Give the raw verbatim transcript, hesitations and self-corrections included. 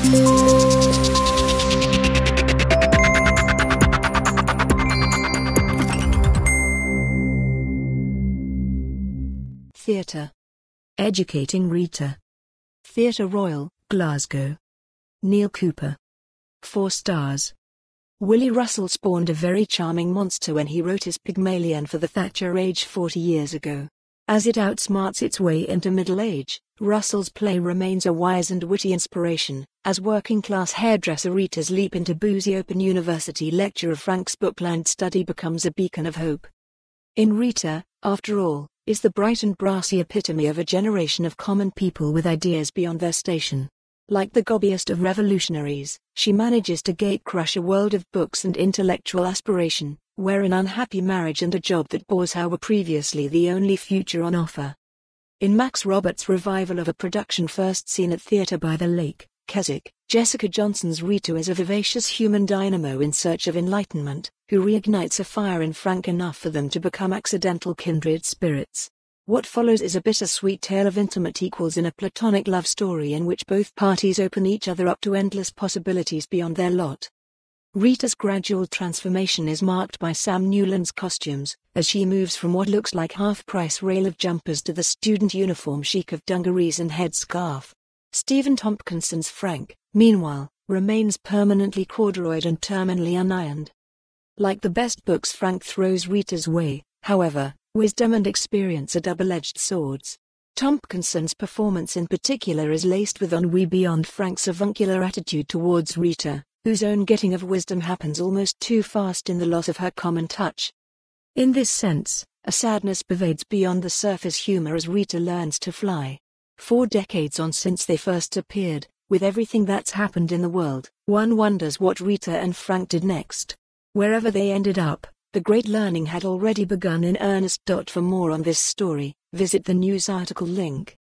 Theatre. Educating Rita. Theatre Royal, Glasgow. Neil Cooper. Four stars. Willy Russell spawned a very charming monster when he wrote his Pygmalion for the Thatcher age forty years ago. As it outsmarts its way into middle age, Russell's play remains a wise and witty inspiration, as working-class hairdresser Rita's leap into boozy Open University lecturer Frank's book-lined study becomes a beacon of hope. In Rita, after all, is the bright and brassy epitome of a generation of common people with ideas beyond their station. Like the gobbiest of revolutionaries, she manages to gatecrash a world of books and intellectual aspiration, where an unhappy marriage and a job that bores her were previously the only future on offer. In Max Roberts' revival of a production first seen at Theatre by the Lake, Keswick, Jessica Johnson's Rita is a vivacious human dynamo in search of enlightenment, who reignites a fire in Frank enough for them to become accidental kindred spirits. What follows is a bittersweet tale of intimate equals in a platonic love story in which both parties open each other up to endless possibilities beyond their lot. Rita's gradual transformation is marked by Sam Newland's costumes, as she moves from what looks like half-price rail of jumpers to the student uniform chic of dungarees and headscarf. Stephen Tompkinson's Frank, meanwhile, remains permanently corduroyed and terminally unironed. Like the best books Frank throws Rita's way, however, wisdom and experience are double-edged swords. Tompkinson's performance in particular is laced with ennui beyond Frank's avuncular attitude towards Rita, whose own getting of wisdom happens almost too fast in the loss of her common touch. In this sense, a sadness pervades beyond the surface humor as Rita learns to fly. Four decades on since they first appeared, with everything that's happened in the world, one wonders what Rita and Frank did next. Wherever they ended up, the great learning had already begun in earnest. For more on this story, visit the news article link.